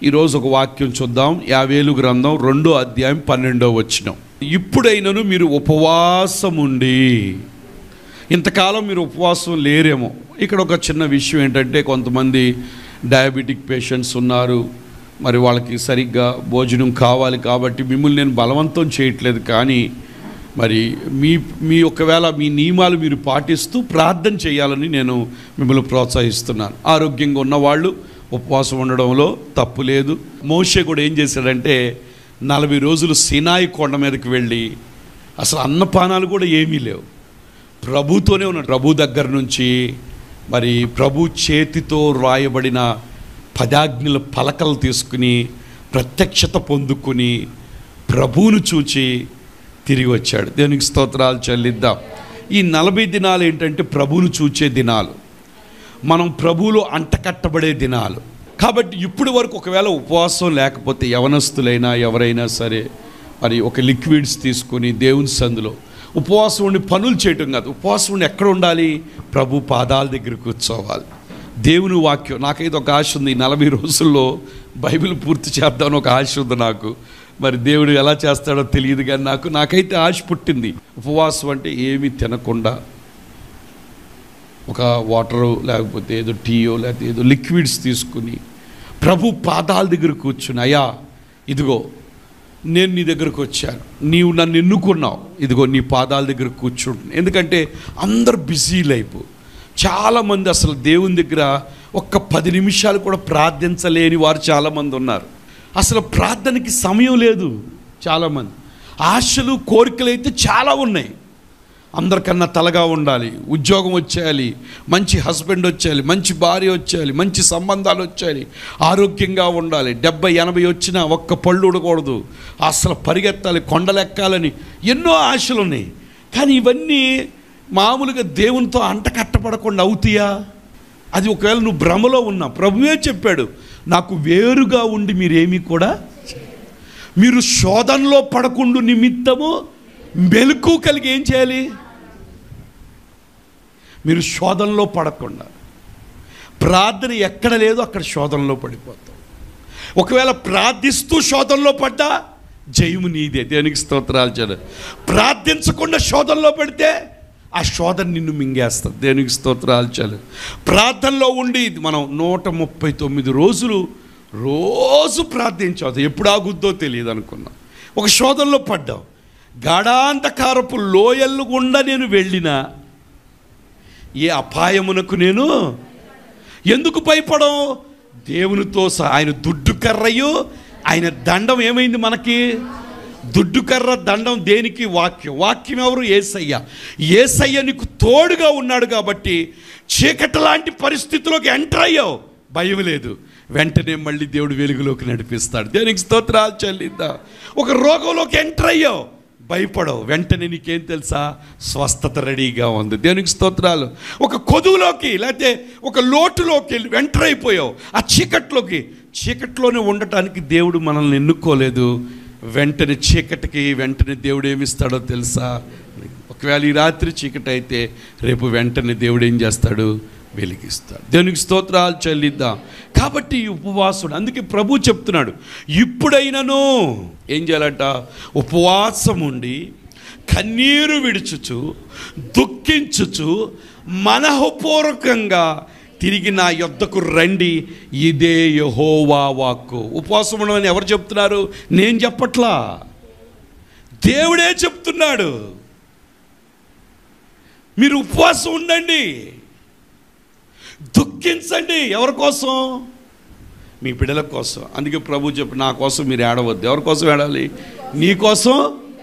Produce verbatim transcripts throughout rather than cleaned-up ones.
ఈరోజు ఒక వాక్యం చూద్దాం. యావేలు గ్రంథం రెండో అధ్యాయం పన్నెండో వచనం. ఇప్పుడైనను మీరు ఉపవాసం ఉండి, ఇంతకాలం మీరు ఉపవాసం లేరేమో. ఇక్కడ ఒక చిన్న విషయం ఏంటంటే, కొంతమంది డయాబెటిక్ పేషెంట్స్ ఉన్నారు, మరి వాళ్ళకి సరిగ్గా భోజనం కావాలి కాబట్టి మిమ్మల్ని నేను బలవంతం చేయట్లేదు, కానీ మరి మీ మీ ఒకవేళ మీ నియమాలు మీరు పాటిస్తూ ప్రార్థన చేయాలని నేను మిమ్మల్ని ప్రోత్సహిస్తున్నాను. ఆరోగ్యంగా ఉన్నవాళ్ళు ఉపవాసం ఉండడంలో తప్పు లేదు. మోషే కూడా ఏం చేశాడంటే, నలభై రోజులు సీనాయి కొండ మీదకి వెళ్ళి, అసలు అన్నపానాలు కూడా ఏమీ లేవు, ప్రభుతోనే ఉన్నాడు. ప్రభు దగ్గర నుంచి మరి ప్రభు చేతితో రాయబడిన పదాజ్ఞల పలకలు తీసుకుని ప్రత్యక్షత పొందుకుని ప్రభువును చూచి తిరిగి వచ్చాడు. దేవునికి స్తోత్రాలు చెల్లిద్దాం. ఈ నలభై దినాలు ఏంటంటే ప్రభువును చూచే దినాలు, మనం ప్రభువులో అంటకట్టబడే దినాలు. కాబట్టి ఇప్పటి వరకు ఒకవేళ ఉపవాసం లేకపోతే యవనస్తులైనా ఎవరైనా సరే మరి ఒక లిక్విడ్స్ తీసుకొని దేవుని సందులో ఉపవాసం ఉండి పనులు చేయటం కాదు, ఉపవాసం ఉండి ఎక్కడ ఉండాలి? ప్రభు పాదాల దగ్గర కూర్చోవాలి. దేవుని వాక్యం, నాకైతే ఒక ఆశ ఉంది, నలభై రోజుల్లో బైబిల్ పూర్తి చేద్దామని ఒక ఆశ ఉంది నాకు. మరి దేవుడు ఎలా చేస్తాడో తెలియదు, కానీ నాకు నాకైతే ఆశ పుట్టింది. ఉపవాసం అంటే ఏమీ తినకుండా ఒక వాటరు లేకపోతే ఏదో టీయో లేకపోతే ఏదో లిక్విడ్స్ తీసుకుని ప్రభు పాదాల దగ్గర కూర్చుని, అయ్యా ఇదిగో నేను నీ దగ్గరకు వచ్చాను, నీవు నన్ను ఎన్నుకున్నావు, ఇదిగో నీ పాదాల దగ్గర కూర్చుంటున్నాను. ఎందుకంటే అందరు బిజీ లైఫ్, చాలామంది అసలు దేవుని దగ్గర ఒక్క పది నిమిషాలు కూడా ప్రార్థించలేని వారు చాలామంది ఉన్నారు. అసలు ప్రార్థనకి సమయం లేదు చాలామంది. ఆశలు కోరికలు అయితే చాలా ఉన్నాయి. అందరికన్నా తలగా ఉండాలి, ఉద్యోగం వచ్చేయాలి, మంచి హస్బెండ్ వచ్చేయాలి, మంచి భార్య వచ్చేయాలి, మంచి సంబంధాలు వచ్చేయాలి, ఆరోగ్యంగా ఉండాలి, డెబ్బై ఎనభై వచ్చినా ఒక్క పళ్ళు ఉండకూడదు, అసలు పరిగెత్తాలి, కొండలెక్కాలని ఎన్నో ఆశలు ఉన్నాయి. కానీ ఇవన్నీ మామూలుగా దేవునితో అంటకట్టబడకుండా అవుతాయా? అది ఒకవేళ నువ్వు భ్రమలో ఉన్నా, ప్రభువే చెప్పాడు, నాకు వేరుగా ఉండి మీరేమీ కూడా, మీరు శోధనలో పడకుండా నిమిత్తము మెలకు కలిగి ఏం చేయాలి? మీరు శోధనలో పడకుండా. ప్రార్థన ఎక్కడ లేదో అక్కడ శోధనలో పడిపోతాం. ఒకవేళ ప్రార్థిస్తూ శోధనలో పడ్డా జయము నీదే. దేవునికి స్తోత్రాలు చెల్లి. ప్రార్థించకుండా శోధనలో పడితే ఆ శోధన నిన్ను మింగేస్తుంది. దేవునికి స్తోత్రాలు చెల్లి. ప్రార్థనలో ఉండి మనం నూట ముప్పై తొమ్మిది రోజులు రోజు ప్రార్థించాం, ఎప్పుడు ఆగుద్దో తెలియదు అనుకున్నాం. ఒక శోధనలో పడ్డాం. గాఢాంధకారపు లోయలు గుండా నేను వెళ్ళినా ఏ అపాయమునకు నేను ఎందుకు భయపడం? దేవునితో సహా ఆయన దుడ్డు కర్రయు ఆయన దండం ఏమైంది మనకి? దుడ్డు కర్ర దండం దేనికి? వాక్యం. వాక్యం ఎవరు? యేసయ్య. యేసయ్య నీకు తోడుగా ఉన్నాడు కాబట్టి చీకటి లాంటి పరిస్థితిలోకి ఎంటర్ అయ్యావు, భయం లేదు. వెంటనే మళ్ళీ దేవుడు వెలుగులోకి నడిపిస్తాడు. దేవునికి స్తోత్రాలు చెల్లిద్దాం. ఒక రోగంలోకి ఎంటర్ అయ్యావు, భయపడవు, వెంటనే నీకేం తెలుసా? స్వస్థత రెడీగా ఉంది. దేవునికి స్తోత్రాలు. ఒక కొదువులోకి లేకపోతే ఒక లోటులోకి వెళ్ళి ఎంటర్ అయిపోయావు, ఆ చీకట్లోకి. చీకట్లోనే ఉండటానికి దేవుడు మనల్ని ఎన్నుకోలేదు. వెంటనే చీకటికి వెంటనే దేవుడు ఏమిస్తాడో తెలుసా? ఒకవేళ ఈ రాత్రి చీకటి అయితే రేపు వెంటనే దేవుడు ఏం చేస్తాడు? వెలిగిస్తాడు. దేవునికి స్తోత్రాలు చెల్లిద్దాం. కాబట్టి ఈ ఉపవాసుడు, అందుకే ప్రభు చెప్తున్నాడు, ఇప్పుడైనను ఏం చేయాలంట? ఉపవాసం ఉండి కన్నీరు విడుచుచు దుఃఖించుచు మనఃపూర్వకంగా తిరిగి నా యొద్దకు రండి, ఇదే యెహోవా వాక్కు. ఉపవాసం ఉండమని ఎవరు చెప్తున్నారు? నేను చెప్పట్లా, దేవుడే చెప్తున్నాడు. మీరు ఉపవాసం ఉండండి, దుఃఖించండి. ఎవరి కోసం? మీ బిడ్డల కోసం. అందుకే ప్రభు చెప్పి, నా కోసం మీరు ఏడవద్దు. ఎవరి కోసం ఏడాలి? నీ కోసం,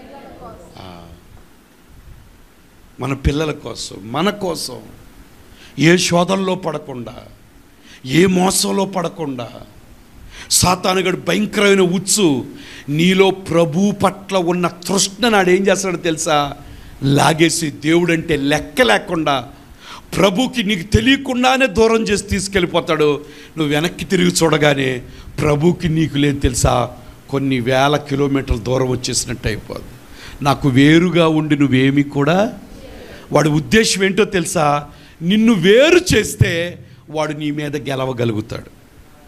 మన పిల్లల కోసం, మన కోసం. ఏ శోధనలో పడకుండా, ఏ మోసంలో పడకుండా. సాతానుగాడు భయంకరమైన ఉచ్చు నీలో ప్రభు పట్ల ఉన్న తృష్ణ నాడు ఏం చేస్తాడో తెలుసా? లాగేసి దేవుడంటే లెక్క లేకుండా ప్రభుకి నీకు తెలియకుండానే దూరం చేసి తీసుకెళ్ళిపోతాడు. నువ్వు వెనక్కి తిరిగి చూడగానే ప్రభుకి నీకు లేదు తెలుసా, కొన్ని వేల కిలోమీటర్ల దూరం వచ్చేసినట్టు అయిపోదు. నాకు వేరుగా ఉండి నువ్వేమీ కూడా, వాడి ఉద్దేశం ఏంటో తెలుసా? నిన్ను వేరు చేస్తే వాడు నీ మీద గెలవగలుగుతాడు.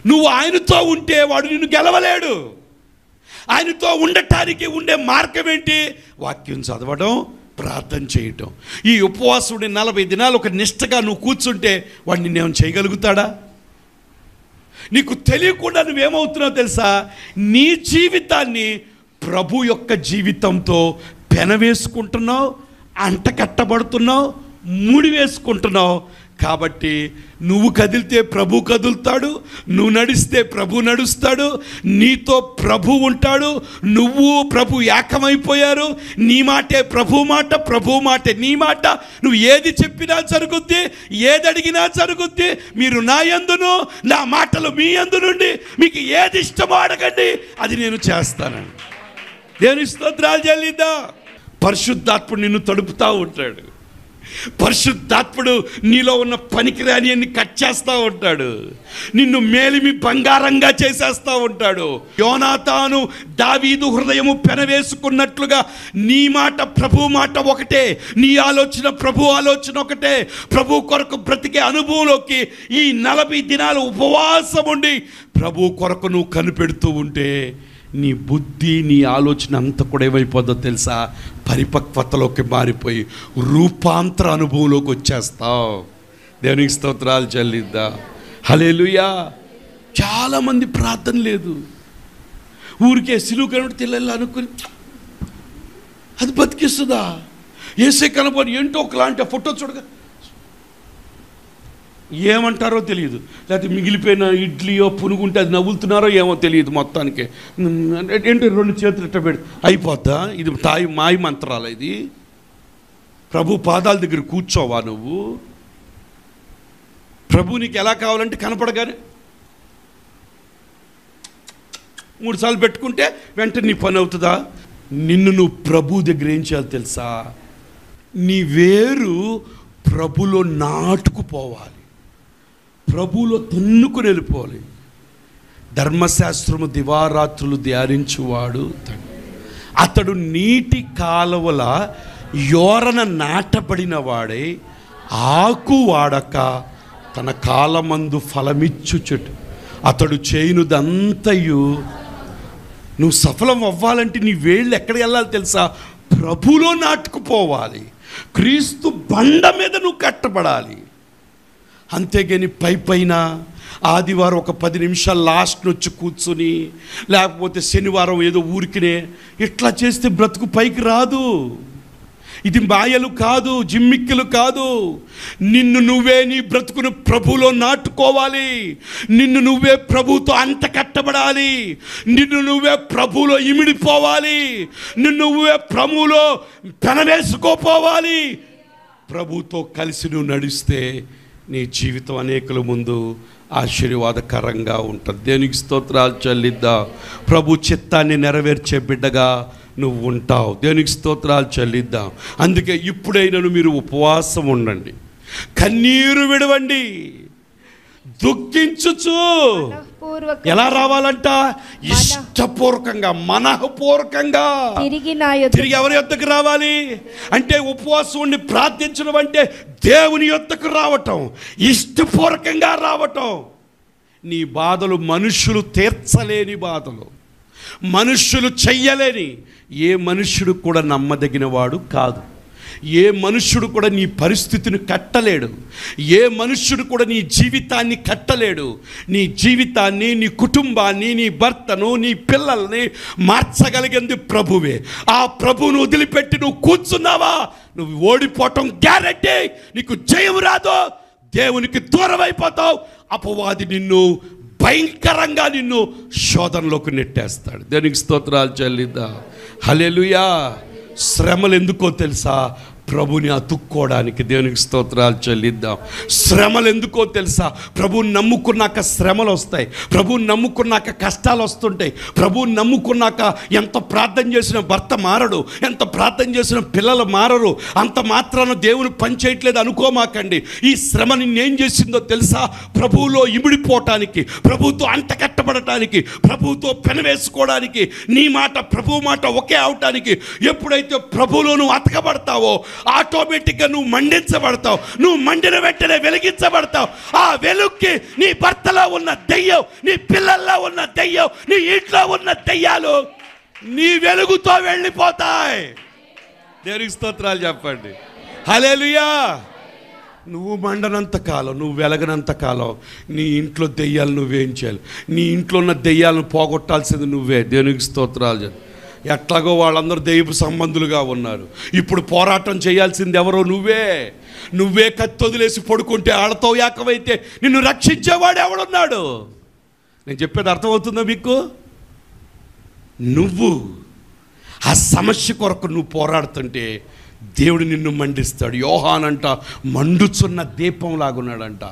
నువ్వు ఆయనతో ఉంటే వాడు నిన్ను గెలవలేడు. ఆయనతో ఉండటానికి ఉండే మార్గం ఏంటి? వాక్యం చదవడం, ప్రార్థన చేయటం. ఈ ఉపవాసుడి నలభై దినాలు ఒక నిష్టగా నువ్వు కూర్చుంటే వాడు నిన్నేమైనా చేయగలుగుతాడా? నీకు తెలియకుండా నువ్వేమవుతున్నావు తెలుసా? నీ జీవితాన్ని ప్రభు యొక్క జీవితంతో పెనవేసుకుంటున్నావు, అంట కట్టబడుతున్నావు, ముడి వేసుకుంటున్నావు. కాబట్టి నువ్వు కదిలితే ప్రభు కదులుతాడు, నువ్వు నడిస్తే ప్రభు నడుస్తాడు, నీతో ప్రభు ఉంటాడు. నువ్వు ప్రభు ఏకమైపోయారు. నీ మాటే ప్రభు మాట, ప్రభు మాటే నీ మాట. నువ్వు ఏది చెప్పినా జరుగుద్ది, ఏది అడిగినా జరుగుద్ది. మీరు నా యందును, నా మాటలు మీ యందు నుండి మీకు ఏది ఇష్టమో అడగండి, అది నేను చేస్తానండి. దేవుని స్తోత్రాలు చెల్లిద్దాం. పరిశుద్ధాత్ముడు నిన్ను తడుపుతూ ఉంటాడు. పరిశుద్ధాత్ముడు నీలో ఉన్న పనికిరాని అన్ని కట్ చేస్తూ ఉంటాడు. నిన్ను మేలిమి బంగారంగా చేసేస్తూ ఉంటాడు. యోనాతాను దావీదు హృదయము పెనవేసుకున్నట్లుగా నీ మాట ప్రభు మాట ఒకటే, నీ ఆలోచన ప్రభు ఆలోచన ఒకటే. ప్రభు కొరకు బ్రతికే అనుభవంలోకి ఈ నలభై దినాలు ఉపవాసం ఉండి ప్రభు కొరకు నువ్వు కనిపెడుతూ ఉంటే నీ బుద్ధి, నీ ఆలోచన అంతా కూడా ఏమైపోద్దో తెలుసా? పరిపక్వతలోకి మారిపోయి రూపాంతర అనుభవంలోకి వచ్చేస్తావు. దేవునికి స్తోత్రాలు చెల్లిద్దా. హల్లెలూయా. చాలామంది ప్రార్థన లేదు, ఊరికే సిలువ కనబడి తెల్లాలి అనుకుని అది బతికిస్తుందా? ఏసే కనబడి ఏంటో ఒకలాంటి ఫోటో చూడగా ఏమంటారో తెలియదు, లేకపోతే మిగిలిపోయిన ఇడ్లీయో పునుగుంటే అది నవ్వులుతున్నారో ఏమో తెలియదు. మొత్తానికి ఏంటి రెండు చేతులు ఇట్ట పెడి అయిపోద్దా? ఇది తాయి మాయ మంత్రాలు. ఇది ప్రభు పాదాల దగ్గర కూర్చోవా నువ్వు? ప్రభు నీకు ఎలా కావాలంటే కనపడగానే మూడు సార్లు పెట్టుకుంటే వెంటనే నీ పని అవుతుందా? నిన్ను నువ్వు ప్రభు దగ్గర ఏం చేయాలి తెలుసా? నీ వేరు ప్రభులో నాటుకుపోవాలి, ప్రభువులో తన్నుకుని వెళ్ళిపోవాలి. ధర్మశాస్త్రము దివారాత్రులు ధ్యానించువాడు అతడు నీటి కాలువల యోరన నాటబడిన వాడై ఆకు వాడక తన కాలమందు ఫలమిచ్చు చెట్టు. అతడు చేయునుదంతయు. నువ్వు సఫలం అవ్వాలంటే నీ వేళ్ళు ఎక్కడికి వెళ్ళాలి తెలుసా? ప్రభులో నాటుకుపోవాలి. క్రీస్తు బండ మీద నువ్వు కట్టబడాలి. అంతేగాని పై పైన ఆదివారం ఒక పది నిమిషాలు లాస్ట్ వచ్చి కూర్చుని, లేకపోతే శనివారం ఏదో ఊరికినే ఇట్లా చేస్తే బ్రతుకు పైకి రాదు. ఇది మాయలు కాదు, జిమ్మిక్కులు కాదు. నిన్ను నువ్వే నీ బ్రతుకును ప్రభులో నాటుకోవాలి. నిన్ను నువ్వే ప్రభుతో అంట కట్టబడాలి. నిన్ను నువ్వే ప్రభులో ఇమిడిపోవాలి. నిన్ను నువ్వే ప్రభులో పెనవేసుకోపోవాలి. ప్రభుతో కలిసి నువ్వు నడిస్తే నీ జీవితం అనేకుల ముందు ఆశీర్వాదకరంగా ఉంటుంది. దేనికి స్తోత్రాలు చెల్లిద్దాం. ప్రభు చిత్తాన్ని నెరవేర్చే బిడ్డగా నువ్వు ఉంటావు. దేనికి స్తోత్రాలు చెల్లిద్దాం. అందుకే ఇప్పుడైనా మీరు ఉపవాసం ఉండండి, కన్నీరు విడవండి, దుఃఖించుచు. ఎలా రావాలంట? ఇష్టపూర్వకంగా, మనఃపూర్వకంగా తిరిగి ఎవరి యొద్దకు రావాలి అంటే, ఉపవాసం ఉండి ప్రార్థించడం అంటే దేవుని యొద్దకు రావటం, ఇష్టపూర్వకంగా రావటం. నీ బాధలు మనుషులు తీర్చలేని బాధలు, మనుష్యులు చెయ్యలేని, ఏ మనుష్యుడు కూడా నమ్మదగిన వాడు కాదు. ఏ మనుష్యుడు కూడా నీ పరిస్థితిని కట్టలేడు. ఏ మనుష్యుడు కూడా నీ జీవితాన్ని కట్టలేడు. నీ జీవితాన్ని, నీ కుటుంబాన్ని, నీ భర్తను, నీ పిల్లల్ని మార్చగలిగింది ప్రభువే. ఆ ప్రభువును వదిలిపెట్టి నువ్వు కూర్చున్నావా, నువ్వు ఓడిపోవటం గ్యారెంటీ. నీకు జయం రాదు, దేవునికి దూరం అయిపోతావు. అపవాది నిన్ను భయంకరంగా నిన్ను శోధనలోకి నెట్టేస్తాడు. దేవునికి స్తోత్రాలు చెల్లిద్దాం. హల్లెలూయా. శ్రమలు ఎందుకో తెలుసా? ప్రభుని అతుక్కోవడానికి. దేవునికి స్తోత్రాలు చెల్లిద్దాం. శ్రమలు ఎందుకో తెలుసా? ప్రభుని నమ్ముకున్నాక శ్రమలు వస్తాయి, ప్రభుని నమ్ముకున్నాక కష్టాలు వస్తుంటాయి. ప్రభుని నమ్ముకున్నాక ఎంత ప్రార్థన చేసిన భర్త మారడు, ఎంత ప్రార్థన చేసిన పిల్లలు మారరు. అంత మాత్రాన దేవుని పని చేయట్లేదు అనుకోమాకండి. ఈ శ్రమ నిన్నేం చేసిందో తెలుసా? ప్రభువులో ఇమిడిపోవటానికి, ప్రభువుతో అంట కట్టబడటానికి, ప్రభువుతో పెనవేసుకోవడానికి, నీ మాట ప్రభు మాట ఒకే అవటానికి. ఎప్పుడైతే ప్రభువులో నువ్వు అతకబడతావో ఆటోమేటిక్గా నువ్వు మండించబడతావు. నువ్వు మండిన వెంటనే వెలిగించబడతావు. ఆ వెలుగుకి నీ భర్తలో ఉన్న దెయ్యం, నీ పిల్లల్లో ఉన్న దెయ్యం, నీ ఇంట్లో ఉన్న దెయ్యాలు నీ వెలుగుతో వెళ్ళిపోతాయి. దేవునికి స్తోత్రాలు చెప్పండి. హల్లెలూయా. నువ్వు మండనంత కాలం, నువ్వు వెలగనంత కాలం నీ ఇంట్లో దెయ్యాలు నువ్వేం చేయాలి? నీ ఇంట్లో ఉన్న దెయ్యాలను పోగొట్టాల్సింది నువ్వే. దేవునికి స్తోత్రాలు చెప్పు. ఎట్లాగో వాళ్ళందరూ దెయ్యపు సంబంధులుగా ఉన్నారు. ఇప్పుడు పోరాటం చేయాల్సింది ఎవరో నువ్వే. నువ్వే కత్తి వదిలేసి పడుకుంటే వాళ్ళతో ఏకమైతే నిన్ను రక్షించేవాడు ఎవడున్నాడు? నేను చెప్పేది అర్థమవుతుందా మీకు? నువ్వు ఆ సమస్య కొరకు నువ్వు పోరాడుతుంటే దేవుడు నిన్ను మండిస్తాడు. యోహానంట మండుచున్న దీపం లాగున్నాడంట.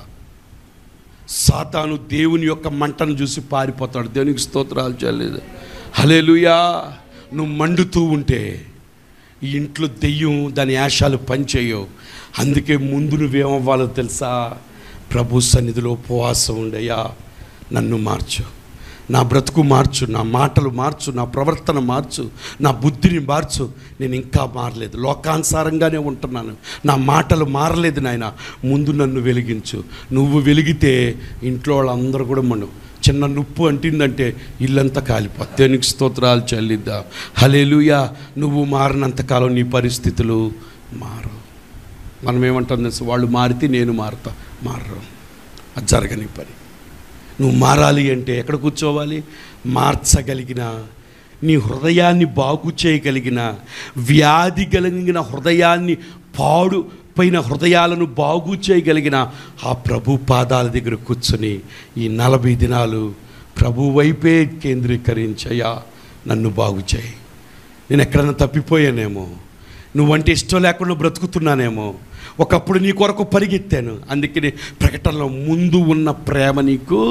సాతాను దేవుని యొక్క మంటను చూసి పారిపోతాడు. దేవునికి స్తోత్రాలు చేయలేదు. హల్లెలూయా. నువ్వు మండుతూ ఉంటే ఈ ఇంట్లో దెయ్యం దాని యాశాలు పనిచేయవు. అందుకే ముందు నువ్వేమవ్వాలో తెలుసా? ప్రభు సన్నిధిలో ఉపవాసం ఉండయ్యా, నన్ను మార్చు, నా బ్రతుకు మార్చు, నా మాటలు మార్చు, నా ప్రవర్తన మార్చు, నా బుద్ధిని మార్చు. నేను ఇంకా మారలేదు, లోకానుసారంగానే ఉంటున్నాను, నా మాటలు మారలేదు నాయన, ముందు నన్ను వెలిగించు. నువ్వు వెలిగితే ఇంట్లో వాళ్ళందరూ కూడా మనం చిన్న నుప్పు అంటిందంటే ఇల్లంతా కాలిపోతుంది. దేవునికి స్తోత్రాలు చెల్లిద్దాం. హల్లెలూయా. నువ్వు మారినంతకాలం నీ పరిస్థితులు మారు. మనం ఏమంటాం తెలుసు? వాళ్ళు మారితే నేను మారుతా. మారరు, అది జరగని పని. నువ్వు మారాలి అంటే ఎక్కడ కూర్చోవాలి? మార్చగలిగిన, నీ హృదయాన్ని బాగు చేయగలిగిన, వ్యాధి కలిగిన హృదయాన్ని, పాడు పైన హృదయాలను బాగు చేయగలిగిన ఆ ప్రభు పాదాల దగ్గర కూర్చొని ఈ నలభై దినాలు ప్రభు వైపే కేంద్రీకరించయ్యా, నన్ను బాగు చేయి. నేను ఎక్కడన్నా తప్పిపోయానేమో, నువ్వంటే ఇష్టం లేకుండా బ్రతుకుతున్నానేమో, ఒకప్పుడు నీ కొరకు పరిగెత్తాను, అందుకని ప్రకటనలో ముందు ఉన్న ప్రేమ నీకు,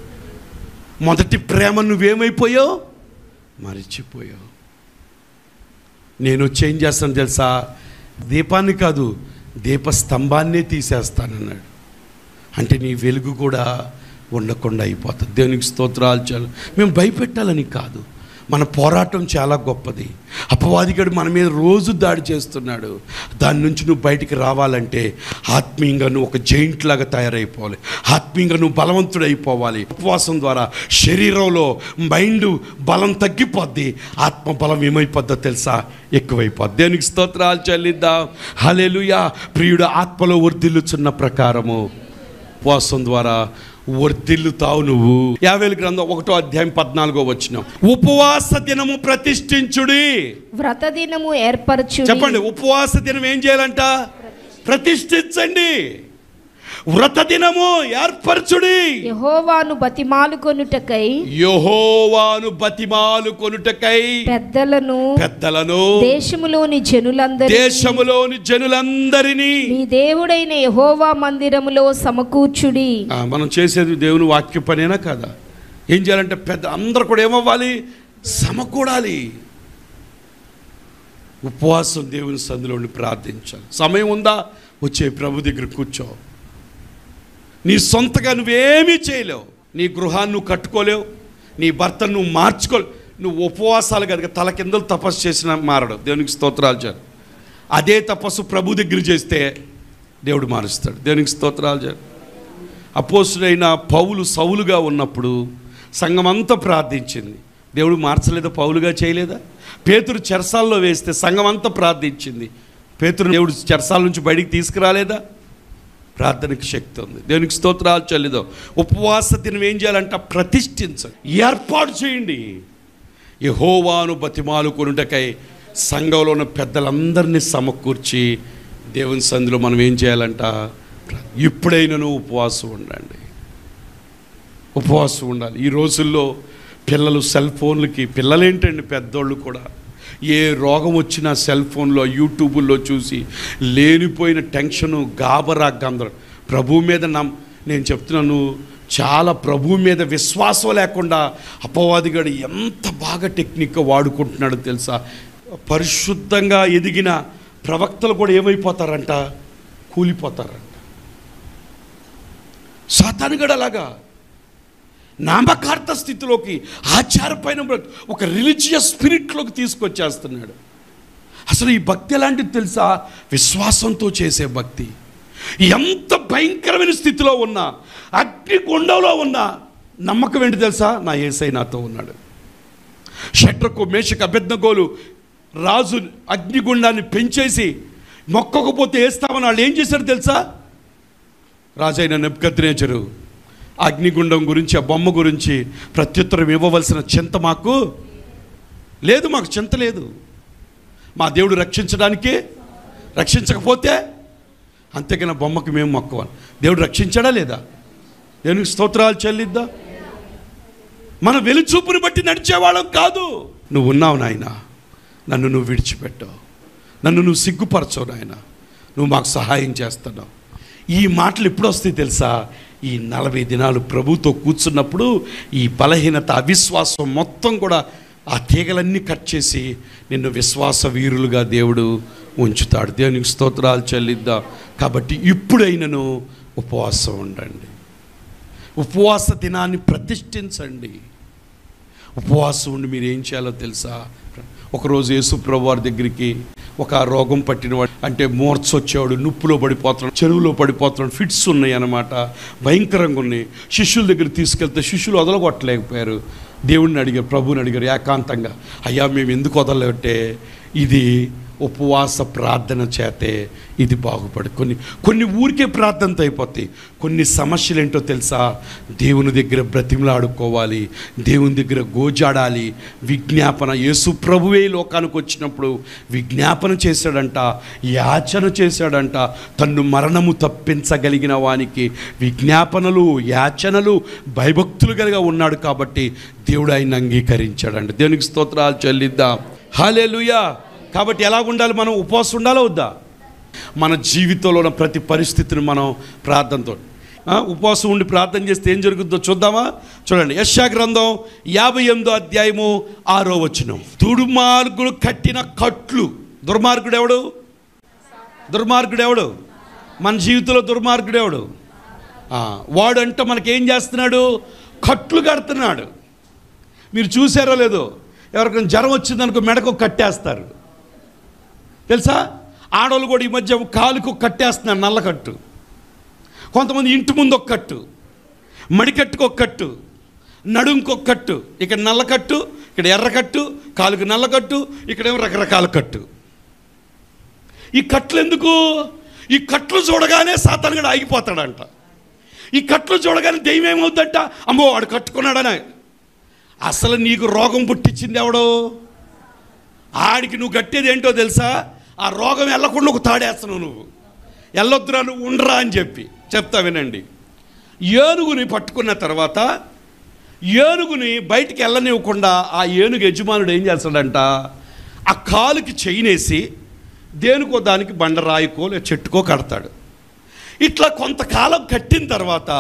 మొదటి ప్రేమ నువ్వేమైపోయావు? మరిచిపోయావు. నేను చేంజ్ చేస్తాను తెలుసా? దీపాన్ని కాదు, దీపస్తంభాన్నే తీసేస్తానన్నాడు. అంటే నీ వెలుగు కూడా ఉండకుండా అయిపోతుంది. దేవునికి స్తోత్రాలు. చాలు. మేము భయపెట్టాలని కాదు, మన పోరాటం చాలా గొప్పది. అపవాదిగాడు మన మీద రోజు దాడి చేస్తున్నాడు. దాని నుంచి నువ్వు బయటికి రావాలంటే ఆత్మీయంగా నువ్వు ఒక జైంట్ లాగా తయారైపోవాలి. ఆత్మీయంగా నువ్వు బలవంతుడైపోవాలి. ఉపవాసం ద్వారా శరీరంలో మైండ్ బలం తగ్గిపోద్ది, ఆత్మ బలం ఏమైపోద్దో తెలుసా? ఎక్కువైపోద్ది. దేవునికి స్తోత్రాలు చెల్లిద్దాం. హల్లెలూయా. ప్రియుడు ఆత్మలో వర్ధిల్లుచున్న ప్రకారము ఉపవాసం ద్వారా వర్ధిల్లుతావు నువ్వు. యావేలు గ్రంథం ఒకటో అధ్యాయం పద్నాలుగో వచనం. ఉపవాస దినము ప్రతిష్ఠించుడి. వ్రత దినము ఏర్పరచుడి. చెప్పండి, ఉపవాస దినం ఏం చేయాలంట? ప్రతిష్ఠించండి. వ్రత దినము ఏర్పరచుడి. యెహోవాను బతిమాలు కొనుటకై, యెహోవాను బతిమాలు కొనుటకై పెద్దలను పెద్దలను దేశములోని జనులందరినీ దేశములోని జనులందరినీ మీ దేవుడైన యెహోవా మందిరములో సమకూర్చుడి. మనం చేసేది దేవుని వాక్య పనేనా కదా? ఏం చేయాలంటే పెద్ద అందరూ కూడా ఏమవ్వాలి? సమకూడాలి. ఉపవాసం దేవుని సందులోని ప్రార్థించాలి. సమయం ఉందా? వచ్చే ప్రభు దగ్గర కూర్చో. నీ సొంతగా నువ్వేమీ చేయలేవు. నీ గృహాన్ని నువ్వు కట్టుకోలేవు, నీ భర్తను నువ్వు మార్చుకోలేవు. నువ్వు ఉపవాసాలు కనుక తల కిందలు తపస్సు చేసినా మారడు. దేవునికి స్తోత్రాలు చాలు. అదే తపస్సు ప్రభు దగ్గర చేస్తే దేవుడు మారుస్తాడు. దేవునికి స్తోత్రాలు చాలు. అపోస్తుడైన పౌలు సౌలుగా ఉన్నప్పుడు సంఘమంతా ప్రార్థించింది, దేవుడు మార్చలేదా? పౌలుగా చేయలేదా? పేతురు చెరసాల్లో వేస్తే సంఘమంతా ప్రార్థించింది, పేతురు దేవుడు చెరసాల నుంచి బయటికి తీసుకురాలేదా? ప్రార్థనకి శక్తి ఉంది. దేవునికి స్తోత్రాలు చెల్లిదాం. ఉపవాస దినం ఏం చేయాలంట? ప్రతిష్ఠించండి, ఏర్పాటు చేయండి. యెహోవాను బతిమాలు కొనుటకై సంఘంలో ఉన్న పెద్దలందరినీ సమకూర్చి దేవుని సంధిలో మనం ఏం చేయాలంట? ఇప్పుడైనాను ఉపవాసం ఉండండి. ఉపవాసం ఉండాలి. ఈ రోజుల్లో పిల్లలు సెల్ ఫోన్లకి, పిల్లలేంటండి పెద్దోళ్ళు కూడా ఏ రోగం వచ్చినా సెల్ ఫోన్లో యూట్యూబుల్లో చూసి లేనిపోయిన టెన్షను, గాబరా, గందరం. ప్రభు మీద నమ్ నేను చెప్తున్నాను, చాలా ప్రభు మీద విశ్వాసం లేకుండా అపవాదిగాడు ఎంత బాగా టెక్నిక్గా వాడుకుంటున్నాడో తెలుసా? పరిశుద్ధంగా ఎదిగిన ప్రవక్తలు కూడా ఏమైపోతారంట? కూలిపోతారంట. సాతానుగాడు అలాగా నామకార్థ స్థితిలోకి, ఆచారపైన ఒక రిలీజియస్ స్పిరిట్లోకి తీసుకొచ్చేస్తున్నాడు. అసలు ఈ భక్తి ఎలాంటిది తెలుసా? విశ్వాసంతో చేసే భక్తి. ఎంత భయంకరమైన స్థితిలో ఉన్నా, అగ్నిగుండంలో ఉన్నా నమ్మకం ఏంటి తెలుసా? నా యేసయ్య నాతో ఉన్నాడు. షడ్రకు మేషకు అబేద్నెగోలు రాజు అగ్నిగుండాన్ని పెంచేసి మొక్కకపోతే వేస్తామని వాళ్ళు ఏం చేశారు తెలుసా? రాజైన నెబుకద్నెజరు అగ్నిగుండం గురించి, ఆ బొమ్మ గురించి ప్రత్యుత్తరం ఇవ్వవలసిన చింత మాకు లేదు, మాకు చింత లేదు. మా దేవుడు రక్షించడానికే, రక్షించకపోతే అంతేకాని బొమ్మకి మేము మొక్కవాలి. దేవుడు రక్షించాడా లేదా? దేవునికి స్తోత్రాలు చెల్లిద్దా? మన వెలుచూపుని బట్టి నడిచేవాళ్ళం కాదు. నువ్వు ఉన్నావు నాయన, నన్ను నువ్వు విడిచిపెట్టావు, నన్ను నువ్వు సిగ్గుపరచవు నాయన, నువ్వు మాకు సహాయం చేస్తున్నావు. ఈ మాటలు ఎప్పుడు వస్తాయి తెలుసా? ఈ నలభై దినాలు ప్రభుతో కూర్చున్నప్పుడు ఈ బలహీనత, అవిశ్వాసం మొత్తం కూడా ఆ తీగలన్నీ కట్ చేసి నిన్ను విశ్వాస వీరులుగా దేవుడు ఉంచుతాడు. దేవునికి స్తోత్రాలు చెల్లిద్దాం. కాబట్టి ఇప్పుడైనను ఉపవాసం ఉండండి, ఉపవాస దినాన్ని ప్రతిష్ఠించండి. ఉపవాసం ఉండి మీరు ఏం చేయాలో తెలుసా? ఒకరోజు యేసు ప్రభు వారి దగ్గరికి ఒక రోగం పట్టినవాడు, అంటే మూర్ఛ వచ్చేవాడు, నొప్పులో పడిపోతున్నాడు, చెరువులో పడిపోతున్నాడు, ఫిట్స్ ఉన్నాయి అన్నమాట, భయంకరంగా ఉన్నాయి. శిష్యుల దగ్గర తీసుకెళ్తే శిష్యులు వదలగొట్టలేకపోయారు. దేవుడిని అడిగారు, ప్రభువుని అడిగారు ఏకాంతంగా, అయ్యా మేము ఎందుకు వదలలేటే ఇది ఉపవాస ప్రార్థన చేతే ఇది బాగుపడు. కొన్ని కొన్ని ఊరికే ప్రార్థనతో అయిపోతాయి. కొన్ని సమస్యలు ఏంటో తెలుసా? దేవుని దగ్గర బ్రతిమలాడుకోవాలి, దేవుని దగ్గర గోజాడాలి, విజ్ఞాపన. యేసు ప్రభువే లోకానికి వచ్చినప్పుడు విజ్ఞాపన చేశాడంట, యాచన చేశాడంట. తన్ను మరణము తప్పించగలిగిన వానికి విజ్ఞాపనలు, యాచనలు, భయభక్తులు కలిగా ఉన్నాడు. కాబట్టి దేవుడు ఆయన అంగీకరించాడంట. దేవునికి స్తోత్రాలు చెల్లిద్దాం. హల్లెలూయా. కాబట్టి ఎలా ఉండాలి? మనం ఉపవాసం ఉండాలా వద్దా? మన జీవితంలో ఉన్న ప్రతి పరిస్థితిని మనం ప్రార్థనతో ఉపవాసం ఉండి ప్రార్థన చేస్తే ఏం జరుగుతుందో చూద్దామా? చూడండి, యెషయా గ్రంథం యాభై ఎనిమిదో అధ్యాయము ఆరో వచనం. దుర్మార్గుడు కట్టిన కట్లు. దుర్మార్గుడు ఎవడు? దుర్మార్గుడు ఎవడు? మన జీవితంలో దుర్మార్గుడు ఎవడు? వాడు అంటే మనకేం చేస్తున్నాడు? కట్లు కడుతున్నాడు. మీరు చూసారో లేదో, ఎవరికైనా జ్వరం వచ్చిందనుకో మెడకు కట్టేస్తారు తెలుసా? ఆడవాళ్ళు కూడా ఈ మధ్య కాలుకు కట్టేస్తున్నారు, నల్లకట్టు. కొంతమంది ఇంటి ముందు ఒక కట్టు, మడికట్టుకు ఒక కట్టు, నడుంకు ఒక కట్టు. ఇక్కడ నల్లకట్టు, ఇక్కడ ఎర్రకట్టు, కాలుకు నల్లకట్టు, ఇక్కడేమో రకరకాల కట్టు. ఈ కట్లు ఎందుకు? ఈ కట్లు చూడగానే సాతాను కూడా ఆగిపోతాడంట. ఈ కట్లు చూడగానే దెయ్యం ఏమవుద్దంట, అమ్మో వాడు కట్టుకున్నాడని. అసలు నీకు రోగం పుట్టించింది ఎవడో? ఆడికి నువ్వు కట్టేది ఏంటో తెలుసా? ఆ రోగం వెళ్ళకుండా ఒక తాడేస్తున్నావు నువ్వు. వెళ్ళొద్దురా, నువ్వు ఉండరా అని చెప్పి చెప్తా వినండి. ఏనుగుని పట్టుకున్న తర్వాత ఏనుగుని బయటికి వెళ్ళనివ్వకుండా ఆ ఏనుగు యజమానుడు ఏం చేస్తాడంట, ఆ కాలుకి చెయ్యినేసి దేనికో దానికి బండరాయికో లేదా చెట్టుకో కడతాడు. ఇట్లా కొంతకాలం కట్టిన తర్వాత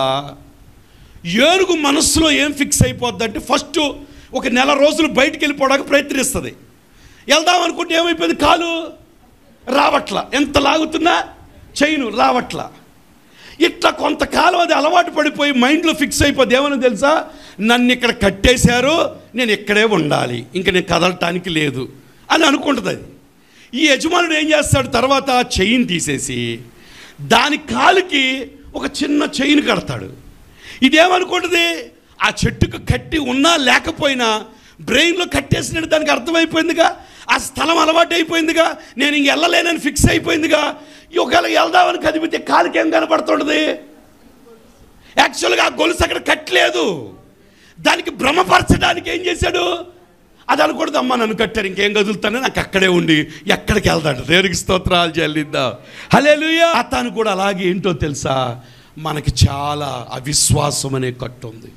ఏనుగు మనస్సులో ఏం ఫిక్స్ అయిపోద్దంటే, ఫస్ట్ ఒక నెల రోజులు బయటికి వెళ్ళిపోవడానికి ప్రయత్నిస్తుంది. వెళ్దాం అనుకుంటే ఏమైపోయింది, కాలు రావట్లా, ఎంత లాగుతున్నా చైను రావట్లా. ఇట్లా కొంతకాలం అది అలవాటు పడిపోయి మైండ్లో ఫిక్స్ అయిపోద్ది. ఏమని తెలుసా? నన్ను ఇక్కడ కట్టేశారు, నేను ఇక్కడే ఉండాలి, ఇంక నేను కదలటానికి లేదు అని అనుకుంటుంది అది. ఈ యజమానుడు ఏం చేస్తాడు, తర్వాత చైన్ తీసేసి దాని కాలుకి ఒక చిన్న చైన్ కడతాడు. ఇదేమనుకుంటుంది, ఆ చెట్టుకు కట్టి ఉన్నా లేకపోయినా బ్రెయిన్లో కట్టేసినట్టు దానికి అర్థమైపోయిందిగా, ఆ స్థలం అలవాటు అయిపోయిందిగా, నేను ఇంక వెళ్ళలేనని ఫిక్స్ అయిపోయిందిగా. ఒకవేళ వెళ్దామని కదిపితే కాలుకి ఏం కనపడుతుంటుంది? యాక్చువల్గా ఆ గొలుసు అక్కడ కట్టలేదు, దానికి భ్రమపరచడానికి ఏం చేశాడు, అది అనకూడదు, అమ్మ నన్ను కట్టారు ఇంకేం కదులుతానే, నాకు అక్కడే ఉండి ఎక్కడికి వెళ్తాడు. దేవునికి స్తోత్రాలు చెల్లిద్దాం. హల్లెలూయా. అతను కూడా అలాగే ఏంటో తెలుసా, మనకి చాలా అవిశ్వాసం అనే కట్టు ఉంది,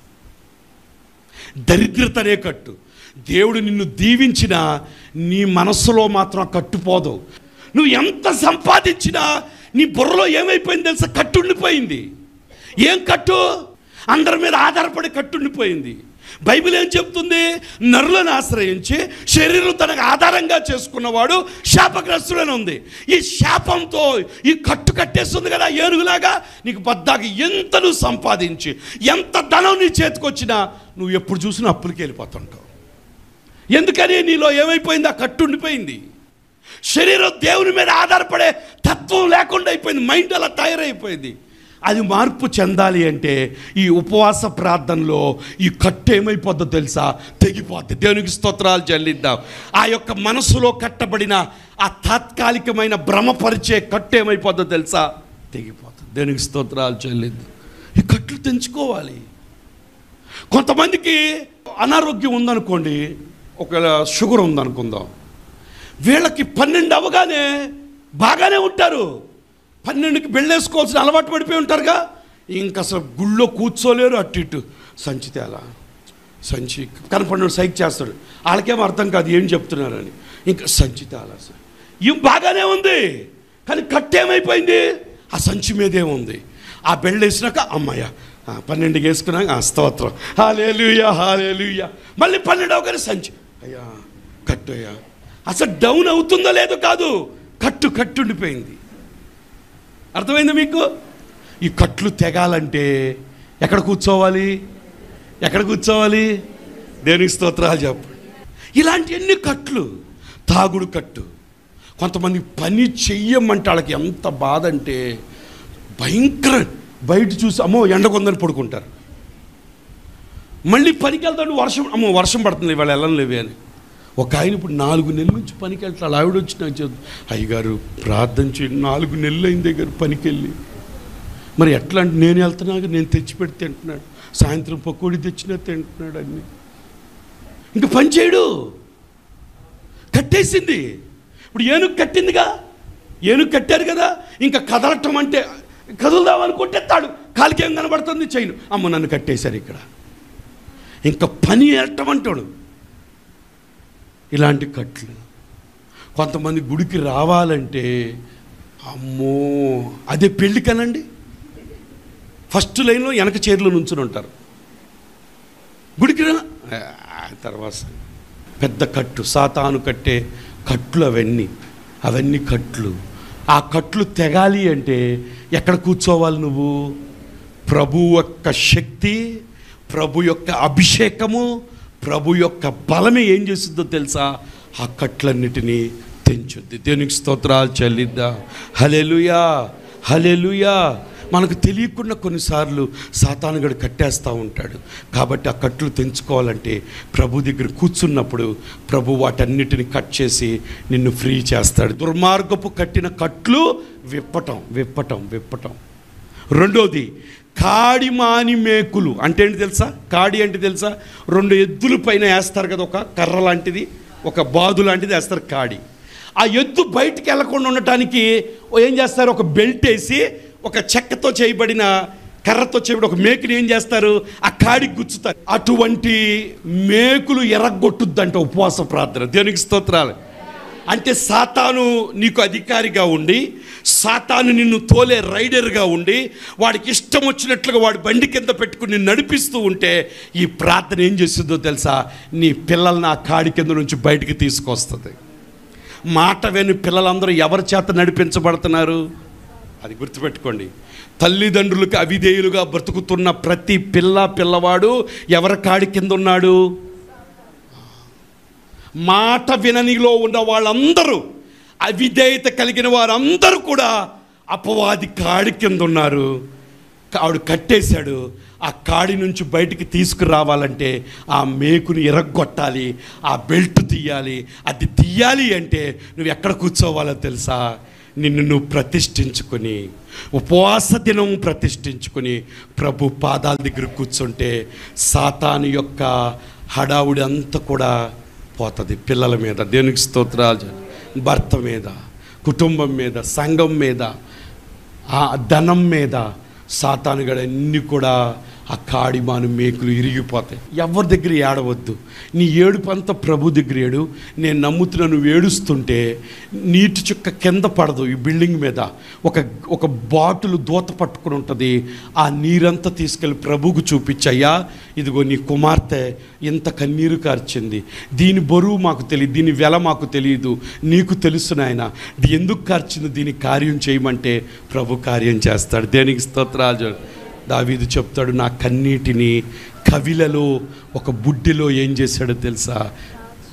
దరిద్రత అనే కట్టు. దేవుడు నిన్ను దీవించినా నీ మనస్సులో మాత్రం కట్టుపోదు. నువ్వు ఎంత సంపాదించినా నీ బుర్రలో ఏమైపోయింది తెలుసా, కట్టుండిపోయింది. ఏం కట్టు? అందరి మీద ఆధారపడి కట్టుండిపోయింది. బైబిల్ ఏం చెప్తుంది? నరులను ఆశ్రయించి శరీరం తనకు ఆధారంగా చేసుకున్నవాడు శాపగ్రస్తుడని ఉంది. ఈ శాపంతో ఈ కట్టు కట్టేస్తుంది కదా ఏనుగులాగా. నీకు బద్దాకి ఎంత నువ్వు సంపాదించి ఎంత ధనం నీ చేతికొచ్చినా నువ్వు ఎప్పుడు చూసినా అప్పులకి వెళ్ళిపోతుంటావు. ఎందుకని? నీలో ఏమైపోయింది? ఆ కట్టు ఉండిపోయింది. శరీరం దేవుని మీద ఆధారపడే తత్వం లేకుండా అయిపోయింది. మైండ్ అలా తయారైపోయింది. అది మార్పు చెందాలి అంటే ఈ ఉపవాస ప్రార్థనలో ఈ కట్టు ఏమైపోద్దో తెలుసా? తెగిపోద్ది. దేవునికి స్తోత్రాలు చెల్లిద్దాం. ఆ యొక్క మనసులో కట్టబడిన ఆ తాత్కాలికమైన భ్రమపరిచే కట్టు ఏమైపోద్దో తెలుసా? తెగిపోతుంది. దేవునికి స్తోత్రాలు చెల్లిద్దాం. ఈ కట్లు తెంచుకోవాలి. కొంతమందికి అనారోగ్యం ఉందనుకోండి, ఒకవేళ షుగర్ ఉందనుకుందాం, వీళ్ళకి పన్నెండు అవగానే బాగానే ఉంటారు. పన్నెండుకి బెళ్ళేసుకోవాల్సిన అలవాటు పడిపోయి ఉంటారుగా, ఇంక అసలు గుళ్ళో కూర్చోలేరు. అటు ఇటు సంచి తేలా, సంచి కనపడినోడు సైక్ చేస్తాడు, వాళ్ళకేమో అర్థం కాదు ఏం చెప్తున్నారని. ఇంకా సంచి తేలా సార్, ఇవి బాగానే ఉంది, కానీ కట్టేమైపోయింది? ఆ సంచి మీదే ఉంది. ఆ బెళ్ళేసినాక అమ్మాయ పన్నెండుకి వేసుకున్నాక స్తోత్రం, హల్లెలూయా హల్లెలూయా. మళ్ళీ పన్నెండు అవగానే సంచి, అయ్యా కట్టు అయ్యా. అసలు డౌన్ అవుతుందో లేదో కాదు, కట్టు కట్టు ఉండిపోయింది. అర్థమైంది మీకు? ఈ కట్లు తెగాలంటే ఎక్కడ కూర్చోవాలి? ఎక్కడ కూర్చోవాలి? దేవునికి స్తోత్రాలు చెప్పండి. ఇలాంటి ఎన్ని కట్లు. తాగుడు కట్టు. కొంతమంది పని చెయ్యమంటే వాళ్ళకి ఎంత బాధ అంటే భయంకర. బయట చూసి అమ్మో ఎండకొందని పడుకుంటారు. మళ్ళీ పనికి వెళ్తాడు, వర్షం, అమ్మో వర్షం పడుతుంది ఇవాళ వెళ్ళలేవే అని. ఒక ఆయన ఇప్పుడు నాలుగు నెలల నుంచి పనికి వెళ్తాడు. ఆవిడ వచ్చి నాకు చెప్తాడు, అయ్యగారు ప్రార్థన చేయండి, నాలుగు నెలలు అయింది దగ్గర పనికి వెళ్ళి. మరి ఎట్లా అంటే, నేను వెళ్తున్నాక నేను తెచ్చి పెడితే తింటున్నాడు, సాయంత్రం పకోడీ తెచ్చినా తింటున్నాడు అన్నీ. ఇంకా పని చేయడు, కట్టేసింది. ఇప్పుడు ఏనుగు కట్టిందిగా, ఏనుగు కట్టారు కదా, ఇంకా కదలటం అంటే కదులుదామనుకుంటే తాడు కాలికి ఏం కనబడుతుంది, చేయను, అమ్మ నన్ను కట్టేశారు ఇక్కడ, ఇంకా పని వెళ్ళటం అంటాడు. ఇలాంటి కట్లు. కొంతమంది గుడికి రావాలంటే అమ్మో, అదే పెళ్ళి కనండి, ఫస్ట్ లైన్లో వెనక చైర్లో నుంచుని ఉంటారు. గుడికి రా తర్వాత పెద్ద కట్టు, సాతాను కట్టే కట్లు అవన్నీ అవన్నీ కట్లు. ఆ కట్లు తెగాలి అంటే ఎక్కడ కూర్చోవాలి నువ్వు? ప్రభు యొక్క శక్తి, ప్రభు యొక్క అభిషేకము, ప్రభు యొక్క బలమే ఏం చేస్తుందో తెలుసా? ఆ కట్లన్నిటినీ తెంచుద్ది. దేవునికి స్తోత్రాలు చెల్లిద్దాం. హల్లెలూయా హల్లెలూయా. మనకు తెలియకుండా కొన్నిసార్లు సాతానుగాడు కట్టేస్తూ ఉంటాడు. కాబట్టి ఆ కట్లు తెంచుకోవాలంటే ప్రభు దగ్గర కూర్చున్నప్పుడు ప్రభు వాటన్నిటిని కట్ చేసి నిన్ను ఫ్రీ చేస్తాడు. దుర్మార్గపు కట్టిన కట్లు విప్పటం విప్పటం విప్పటం. రెండోది కాడిమాని మేకులు. అంటే ఏంటి తెలుసా? కాడి అంటే తెలుసా? రెండు ఎద్దుల పైన వేస్తారు కదా, ఒక కర్ర లాంటిది, ఒక బాదు లాంటిది వేస్తారు కాడి. ఆ ఎద్దు బయటికి వెళ్ళకుండా ఉండటానికి ఏం చేస్తారు? ఒక బెల్ట్ వేసి ఒక చెక్కతో చేయబడిన కర్రతో చేయబడి ఒక మేకుని ఏం చేస్తారు? ఆ కాడికి గుచ్చుతారు. అటువంటి మేకులు ఎరగొట్టుద్దంట ఉపవాస ప్రార్థన. దేవునికి స్తోత్రాలు. అంటే సాతాను నీకు అధికారిగా ఉండి, సాతాను నిన్ను తోలే రైడర్గా ఉండి, వాడికి ఇష్టం వచ్చినట్లుగా వాడి బండి కింద పెట్టుకుని నిన్ను నడిపిస్తూ ఉంటే ఈ ప్రార్థన ఏం చేస్తుందో తెలుసా? నీ పిల్లల్ని ఆ కాడి కింద నుంచి బయటికి తీసుకొస్తుంది. మాట విని పిల్లలందరూ ఎవరి చేత నడిపించబడుతున్నారు? అది గుర్తుపెట్టుకోండి. తల్లిదండ్రులకు అవిధేయులుగా బ్రతుకుతున్న ప్రతి పిల్ల పిల్లవాడు ఎవరి కాడి కింద ఉన్నాడు? మాట విననిలో ఉన్న వాళ్ళందరూ, అవిధేయత కలిగిన వారందరూ కూడా అపవాది కాడి కింద ఉన్నారు. ఆవిడ కట్టేశాడు. ఆ కాడి నుంచి బయటికి తీసుకురావాలంటే ఆ మేకుని ఎరగొట్టాలి, ఆ బెల్ట్ తీయాలి. అది తీయాలి అంటే నువ్వు ఎక్కడ కూర్చోవాలో తెలుసా? నిన్ను నువ్వు ప్రతిష్ఠించుకొని, ఉపవాస దినం ప్రతిష్ఠించుకొని ప్రభు పాదాల దగ్గర కూర్చుంటే సాతాను యొక్క హడావుడి అంతా కూడా పోతుంది. పిల్లల మీద, దేవునికి స్తోత్రాలు, భర్త మీద, కుటుంబం మీద, సంఘం మీద, ఆ ధనం మీద సాతానుగాడు అన్నీ కూడా ఆ కాడిమాను మేకులు ఇరిగిపోతాయి. ఎవరి దగ్గర ఏడవద్దు. నీ ఏడుపు అంతా ప్రభు దగ్గర ఏడు. నేను నమ్ముతున్నా, నువ్వు ఏడుస్తుంటే నీటి చుక్క కింద పడదు. ఈ బిల్డింగ్ మీద ఒక ఒక బాటిల్ దూత పట్టుకుని ఉంటుంది. ఆ నీరంతా తీసుకెళ్ళి ప్రభువుకు చూపించయ్యా, ఇదిగో నీ కుమార్తె ఇంత కన్నీరు కార్చింది, దీని బరువు మాకు తెలియదు, దీని వెల మాకు తెలియదు, నీకు తెలుసు నాయన, ఇది ఎందుకు కార్చింది, దీని కార్యం చేయమంటే ప్రభు కార్యం చేస్తాడు. దేనికి స్తోత్రాలు. దావీదు చెప్తాడు, నా కన్నీటిని కవిలలో ఒక బుడ్డిలో ఏం చేశాడో తెలుసా?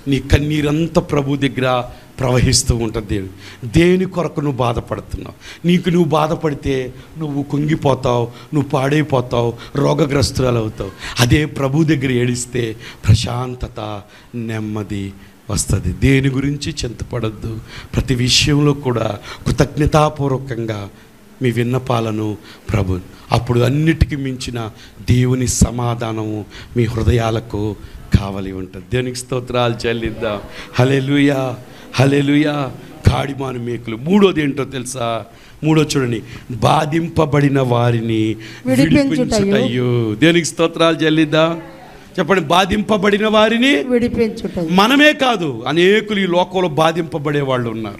నీ కన్నీరంతా ప్రభు దగ్గర ప్రవహిస్తూ ఉంటుంది. దేని దేని కొరకు నువ్వు బాధపడుతున్నావు? నీకు నువ్వు బాధపడితే నువ్వు కుంగిపోతావు, నువ్వు పాడైపోతావు, రోగగ్రస్తురాలు అవుతావు. అదే ప్రభు దగ్గర ఏడిస్తే ప్రశాంతత, నెమ్మది వస్తుంది. దేని గురించి చింతపడద్దు. ప్రతి విషయంలో కూడా కృతజ్ఞతాపూర్వకంగా మీ విన్నపాలను ప్రభు, అప్పుడు అన్నిటికీ మించిన దేవుని సమాధానము మీ హృదయాలకు కావలి ఉంటుంది. దేవునికి స్తోత్రాలు చెల్లిద్దాం. హల్లెలూయా, హల్లెలూయా. కాడిమాను మేకులు. మూడోది ఏంటో తెలుసా? మూడో చూడండి, బాధింపబడిన వారిని విడిపించుటయు. దేవునికి స్తోత్రాలు చెల్లిద్దాం. చెప్పండి, బాధింపబడిన వారిని విడిపించుట. మనమే కాదు, అనేకులు ఈ లోకంలో బాధింపబడే వాళ్ళు ఉన్నారు.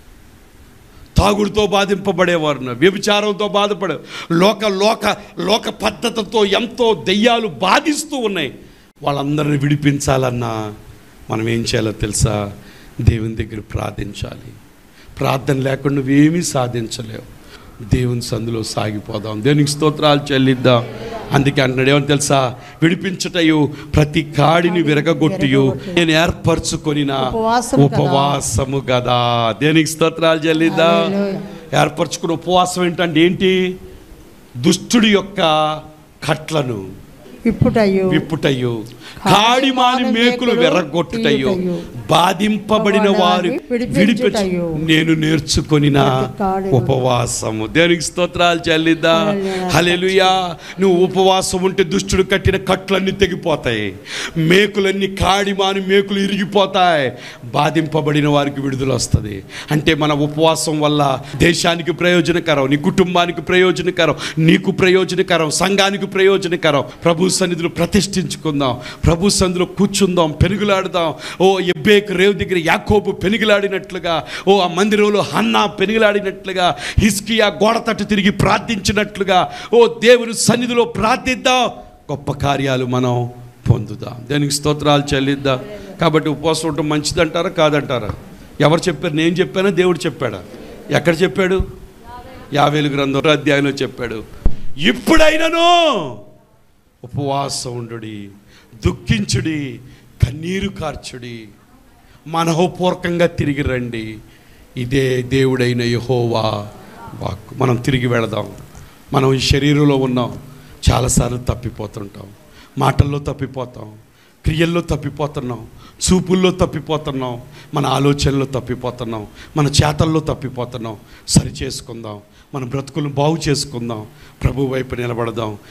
తాగుడుతో బాధింపబడేవారు ఉన్నారు, వ్యభిచారంతో బాధపడే, లోక లోక లోక పద్ధతితో ఎంతో దెయ్యాలు బాధిస్తూ ఉన్నాయి. వాళ్ళందరిని విడిపించాలన్నా మనం ఏం చేయాలో తెలుసా? దేవుని దగ్గర ప్రార్థించాలి. ప్రార్థన లేకుండా నువ్వేమీ సాధించలేవు. దేవుని సందులో సాగిపోదాం. దేవునికి స్తోత్రాలు చెల్లిద్దాం. అందుకే అంటున్నాడు, ఏమని తెలుసా? విడిపించుటయు ప్రతి కాడిని విరగగొట్టియు నేను ఏర్పరచుకొనిన ఉపవాసము గదా. దేవునికి స్తోత్రాలు చెల్లిద్దాం. ఏర్పరచుకున్న ఉపవాసం ఏంటంటే ఏంటి? దుష్టుడి యొక్క కట్లను విప్పుటయు విప్పుటయు కాడిమాని మేకులు వెర్రగొట్టుటయు బాధింపబడిన వారు విడిపించు నేను నేర్చుకొనిన ఉపవాసము. దేవునికి స్తోత్రాలు చెల్లిద్దాం. హల్లెలూయా. నువ్వు ఉపవాసం ఉంటే దుష్టుడు కట్టిన కట్లన్నీ తెగిపోతాయి, మేకులన్నీ కాడిమాని మేకులు ఇరిగిపోతాయి, బాధింపబడిన వారికి విడుదల వస్తుంది. అంటే మన ఉపవాసం వల్ల దేశానికి ప్రయోజనకరం, నీ కుటుంబానికి ప్రయోజనకరం, నీకు ప్రయోజనకరం, సంఘానికి ప్రయోజనకరం. ప్రభు సన్నిధిలో ప్రతిష్ఠించుకుందాం, ప్రభు సన్నిధిలో కూర్చుందాం, పెనుగులాడుదాం. ఓ ఎబ్బేకు రేవు దగ్గర యాకోబు పెనుగులాడినట్లుగా, ఓ ఆ మందిరంలో హన్నా పెనుగులాడినట్లుగా, హిజ్కియా గోడ తట్టు తిరిగి ప్రార్థించినట్లుగా, ఓ దేవుని సన్నిధిలో ప్రార్థిద్దాం. గొప్ప కార్యాలు మనం పొందుదాం. దానికి స్తోత్రాలు చెల్లిద్దాం. కాబట్టి ఉపవాసం ఉండటం మంచిదంటారా కాదంటారా? ఎవరు చెప్పారు? నేను చెప్పానా దేవుడు చెప్పాడా? ఎక్కడ చెప్పాడు? యావేలు గ్రంథం అధ్యాయంలో చెప్పాడు. ఇప్పుడైనను ఉపవాసం ఉండుడి, దుఃఖించుడి, కన్నీరు కార్చుడి, మనోపూర్వకంగా తిరిగి రండి. ఇదే దేవుడైన యెహోవా వాక్కు. మనం తిరిగి వెళదాం. మనం ఈ శరీరంలో ఉన్నాం, చాలాసార్లు తప్పిపోతుంటాం, మాటల్లో తప్పిపోతాం, క్రియల్లో తప్పిపోతున్నాం, చూపుల్లో తప్పిపోతున్నాం, మన ఆలోచనలో తప్పిపోతున్నాం, మన చేతల్లో తప్పిపోతున్నాం. సరి చేసుకుందాం, మన బ్రతుకులను బాగు చేసుకుందాం, ప్రభు వైపు నిలబడదాం.